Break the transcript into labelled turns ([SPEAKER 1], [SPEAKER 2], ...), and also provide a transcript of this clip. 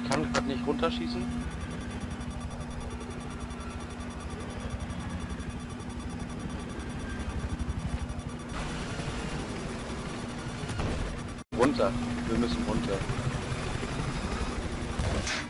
[SPEAKER 1] kann gerade nicht runterschießen. Runter. Wir müssen runter.